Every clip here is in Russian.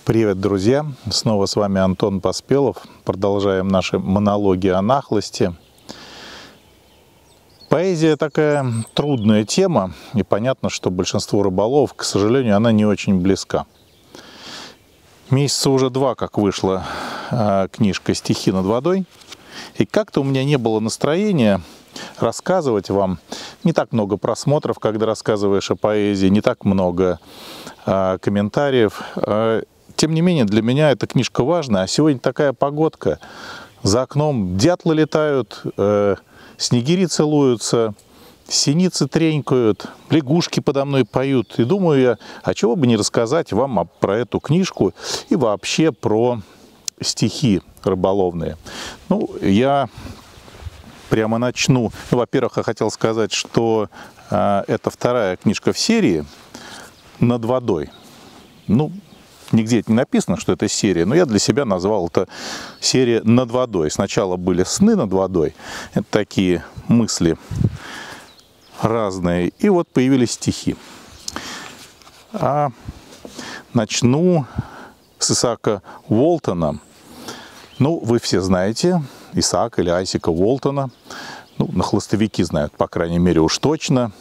Привет, друзья! Снова с вами Антон Поспелов. Продолжаем наши монологи о нахлости. Поэзия такая трудная тема, и понятно, что большинству рыболовов, к сожалению, она не очень близка. Месяца уже два, как вышла книжка «Стихи над водой», и как-то у меня не было настроения рассказывать вам. Не так много просмотров, когда рассказываешь о поэзии, не так много комментариев. Тем не менее, для меня эта книжка важна. А сегодня такая погодка. За окном дятлы летают, снегири целуются, синицы тренькают, лягушки подо мной поют. И думаю я, а чего бы не рассказать вам про эту книжку и вообще про стихи рыболовные. Ну, я прямо начну. Во-первых, я хотел сказать, что это вторая книжка в серии «Над водой». Ну, нигде не написано, что это серия, но я для себя назвал это серия «Над водой». Сначала были сны над водой, это такие мысли разные, и вот появились стихи. Начну с Исаака Уолтона. Ну, вы все знаете Исаака или Айзека Уолтона. Ну, нахлостовики знают, по крайней мере, уж точно.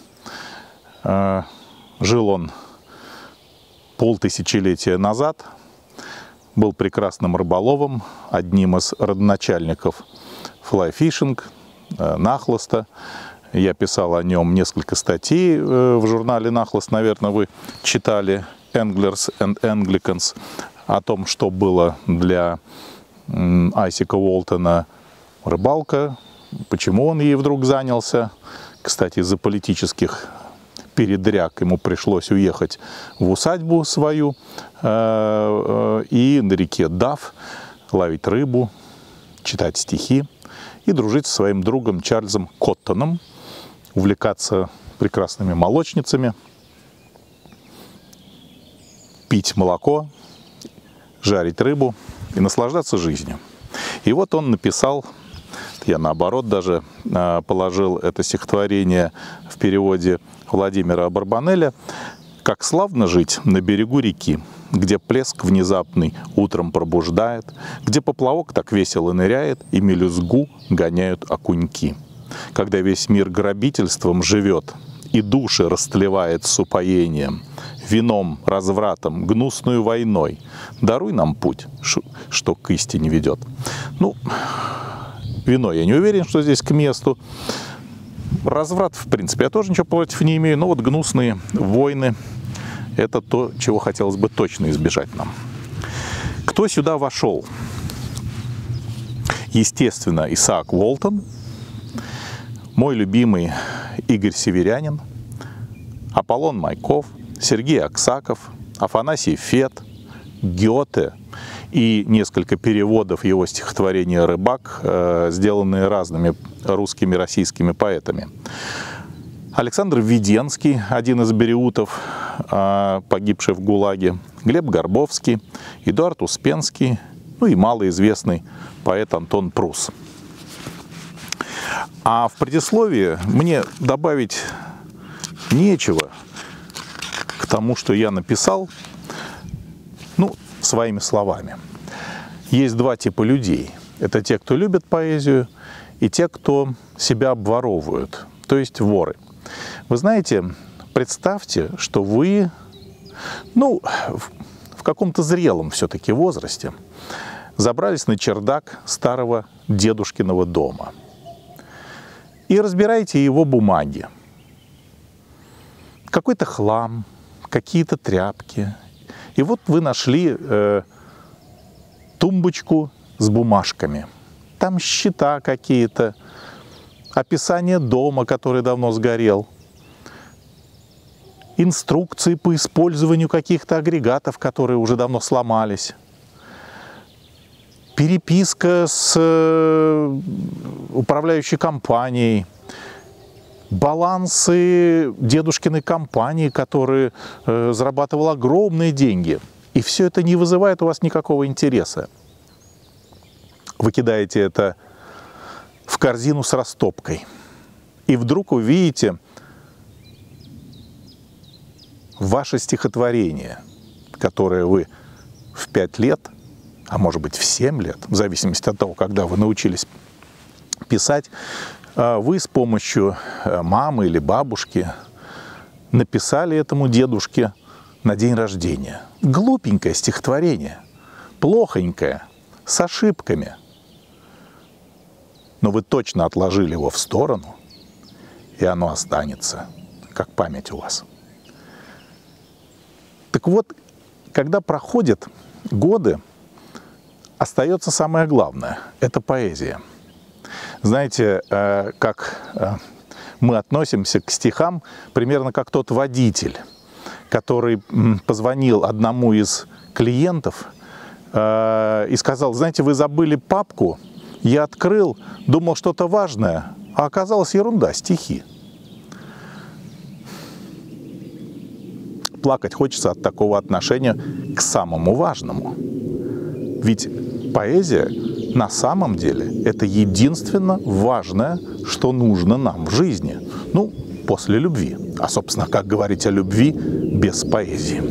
Жил он полтысячелетия назад, был прекрасным рыболовом, одним из родоначальников флай-фишинг, нахлоста. Я писал о нем несколько статей в журнале «Нахлост», наверное, вы читали, «Anglers and Anglicans», о том, что было для Айзека Уолтона рыбалка, почему он ей вдруг занялся. Кстати, из-за политических передряг ему пришлось уехать в усадьбу свою и на реке Даф ловить рыбу, читать стихи и дружить со своим другом Чарльзом Коттоном, увлекаться прекрасными молочницами, пить молоко, жарить рыбу и наслаждаться жизнью. И вот он написал, я наоборот даже положил это стихотворение в переводе Владимира Барбанеля: «Как славно жить на берегу реки, где плеск внезапный утром пробуждает, где поплавок так весело ныряет и мелюзгу гоняют окуньки. Когда весь мир грабительством живет и души растлевает с упоением, вином, развратом, гнусную войной, даруй нам путь, что к истине ведет». Ну, вино я не уверен, что здесь к месту. Разврат, в принципе, я тоже ничего против не имею, но вот гнусные войны – это то, чего хотелось бы точно избежать нам. Кто сюда вошел? Естественно, Исаак Уолтон, мой любимый Игорь Северянин, Аполлон Майков, Сергей Аксаков, Афанасий Фет, Гёте и несколько переводов его стихотворения «Рыбак», сделанные разными русскими и российскими поэтами. Александр Введенский, один из бериутов, погибший в ГУЛАГе, Глеб Горбовский, Эдуард Успенский, ну и малоизвестный поэт Антон Прус. А в предисловии мне добавить нечего к тому, что я написал, ну, своими словами. Есть два типа людей. Это те, кто любит поэзию, и те, кто себя обворовывают, то есть воры. Вы знаете, представьте, что вы, ну, в каком-то зрелом все-таки возрасте забрались на чердак старого дедушкиного дома и разбираете его бумаги. Какой-то хлам, какие-то тряпки. И вот вы нашли тумбочку с бумажками. Там счета какие-то, описание дома, который давно сгорел, инструкции по использованию каких-то агрегатов, которые уже давно сломались, переписка с управляющей компанией, балансы дедушкиной компании, которая зарабатывала огромные деньги. И все это не вызывает у вас никакого интереса. Вы кидаете это в корзину с растопкой. И вдруг увидите ваше стихотворение, которое вы в 5 лет, а может быть в 7 лет, в зависимости от того, когда вы научились писать, вы с помощью мамы или бабушки написали этому дедушке на день рождения глупенькое стихотворение, плохонькое, с ошибками. Но вы точно отложили его в сторону, и оно останется, как память у вас. Так вот, когда проходят годы, остается самое главное – это поэзия. Знаете, как мы относимся к стихам, примерно как тот водитель, который позвонил одному из клиентов и сказал: знаете, вы забыли папку, я открыл, думал что-то важное, а оказалось ерунда, стихи. Плакать хочется от такого отношения к самому важному. Ведь поэзия на самом деле это единственно важное, что нужно нам в жизни. Ну, после любви. А, собственно, как говорить о любви без поэзии?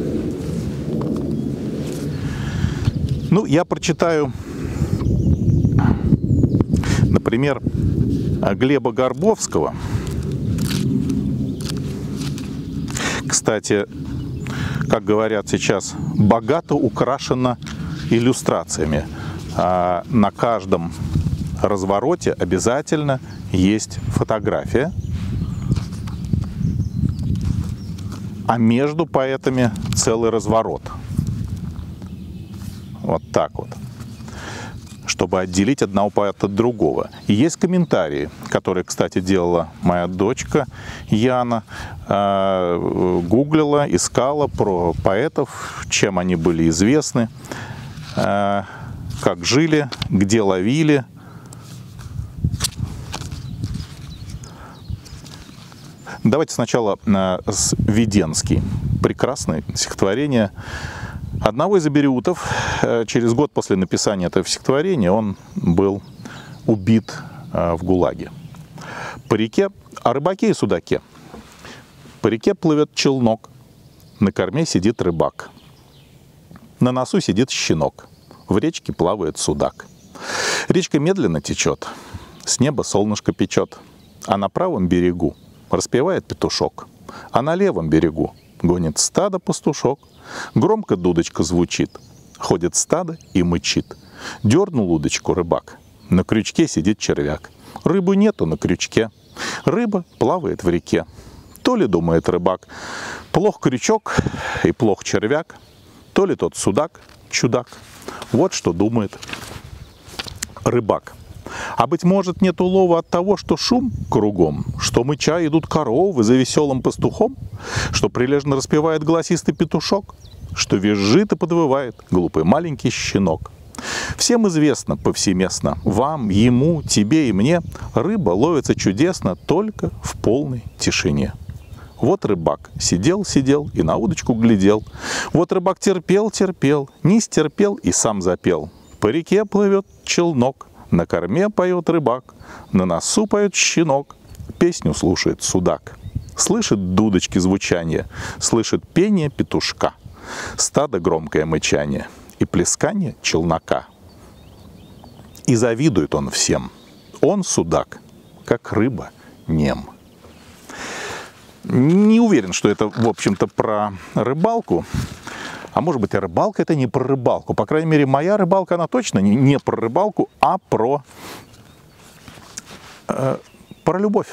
Ну, я прочитаю, например, Глеба Горбовского. Кстати, как говорят сейчас, богато украшено иллюстрациями. На каждом развороте обязательно есть фотография, а между поэтами целый разворот. Вот так вот. Чтобы отделить одного поэта от другого. И есть комментарии, которые, кстати, делала моя дочка Яна. Гуглила, искала про поэтов, чем они были известны, как жили, где ловили. Давайте сначала Веденский. Прекрасное стихотворение одного из абериутов. Через год после написания этого стихотворения он был убит в ГУЛАГе. По реке, о рыбаке и судаке. По реке плывет челнок, на корме сидит рыбак. На носу сидит щенок, в речке плавает судак. Речка медленно течет, с неба солнышко печет, а на правом берегу распевает петушок, а на левом берегу гонит стадо пастушок. Громко дудочка звучит, ходит стадо и мычит. Дернул удочку рыбак, на крючке сидит червяк. Рыбы нету на крючке, рыба плавает в реке. То ли, думает рыбак, плох крючок и плох червяк, то ли тот судак чудак. Вот что думает рыбак. А быть может, нет улова от того, что шум кругом, что мыча идут коровы за веселым пастухом, что прилежно распевает голосистый петушок, что визжит и подвывает глупый маленький щенок. Всем известно повсеместно, вам, ему, тебе и мне, рыба ловится чудесно только в полной тишине. Вот рыбак сидел и на удочку глядел. Вот рыбак терпел, не стерпел и сам запел. По реке плывет челнок, на корме поет рыбак, на носу поет щенок, песню слушает судак. Слышит дудочки звучание, слышит пение петушка, стадо громкое мычание и плескание челнока. И завидует он всем. Он, судак, как рыба, нем. Не уверен, что это, в общем-то, про рыбалку. А может быть, и рыбалка это не про рыбалку. По крайней мере, моя рыбалка, она точно не про рыбалку, а про любовь.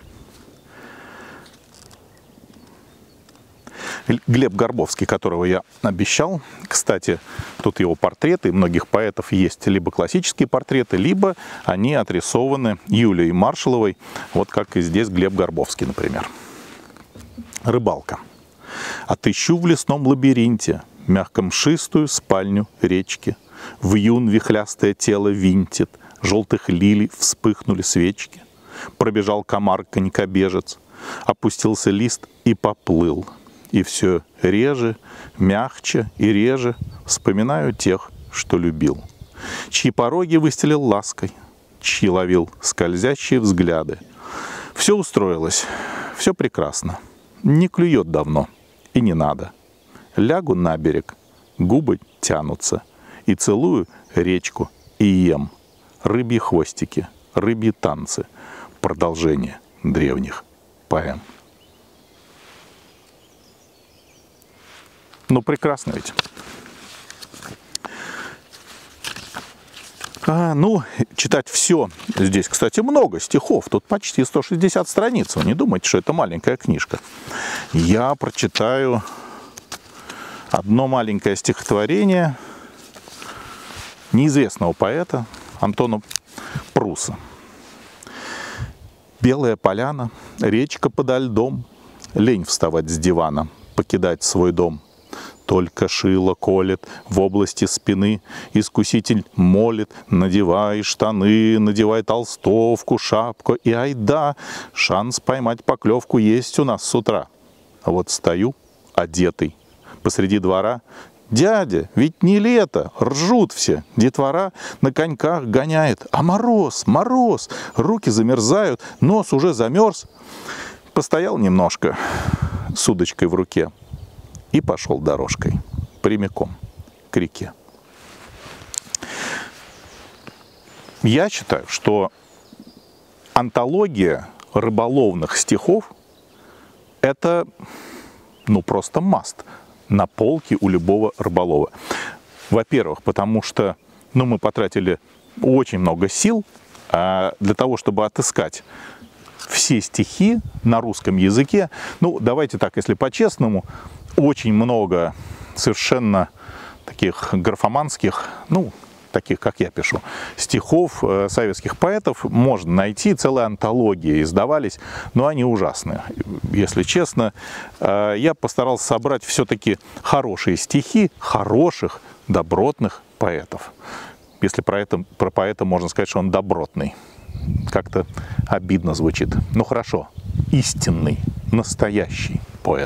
Глеб Горбовский, которого я обещал, кстати, тут его портреты, многих поэтов есть либо классические портреты, либо они отрисованы Юлией Маршаловой, вот как и здесь Глеб Горбовский, например. Рыбалка. Отыщу в лесном лабиринте мягко-мшистую спальню речки. Вьюн вихлястое тело винтит, желтых лилий вспыхнули свечки. Пробежал комар-конькобежец, опустился лист и поплыл. И все реже, мягче и реже вспоминаю тех, что любил. Чьи пороги выстелил лаской, чьи ловил скользящие взгляды. Все устроилось, все прекрасно. Не клюет давно, и не надо. Лягу на берег, губы тянутся, и целую речку, и ем рыбьи хвостики, рыбьи танцы, продолжение древних поэм. Ну, прекрасно ведь. Ну, читать все. Здесь, кстати, много стихов. Тут почти 160 страниц. Вы не думайте, что это маленькая книжка. Я прочитаю одно маленькое стихотворение неизвестного поэта Антона Пруса. Белая поляна, речка подо льдом, лень вставать с дивана, покидать свой дом. Только шило колет в области спины, искуситель молит: надевай штаны, надевай толстовку, шапку, и айда, шанс поймать поклевку есть у нас с утра. А вот стою, одетый, посреди двора. Дядя, ведь не лето, ржут все, детвора на коньках гоняет, а мороз, мороз, руки замерзают, нос уже замерз. Постоял немножко с удочкой в руке и пошел дорожкой прямиком к реке. Я считаю, что антология рыболовных стихов – это, ну, просто маст на полке у любого рыболова. Во-первых, потому что, ну, мы потратили очень много сил для того, чтобы отыскать все стихи на русском языке. Ну, давайте так, если по-честному, очень много совершенно таких графоманских, ну, таких, как я пишу, стихов советских поэтов можно найти, целые антологии издавались, но они ужасные. Если честно, я постарался собрать все-таки хорошие стихи хороших, добротных поэтов. Если про поэта можно сказать, что он добротный. Как-то обидно звучит. Ну хорошо, истинный, настоящий поэт.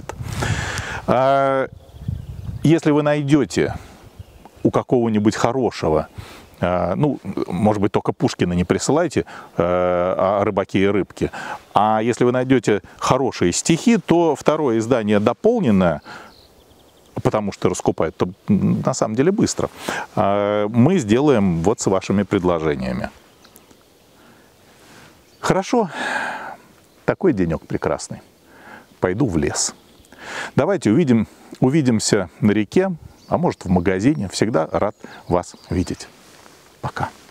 Если вы найдете у какого-нибудь хорошего, ну, может быть, только Пушкина не присылайте, о рыбаке и рыбке, а если вы найдете хорошие стихи, то второе издание дополненное, потому что раскупают то, на самом деле быстро, мы сделаем вот с вашими предложениями. Хорошо, такой денек прекрасный. Пойду в лес. Давайте увидимся на реке, а может в магазине. Всегда рад вас видеть. Пока.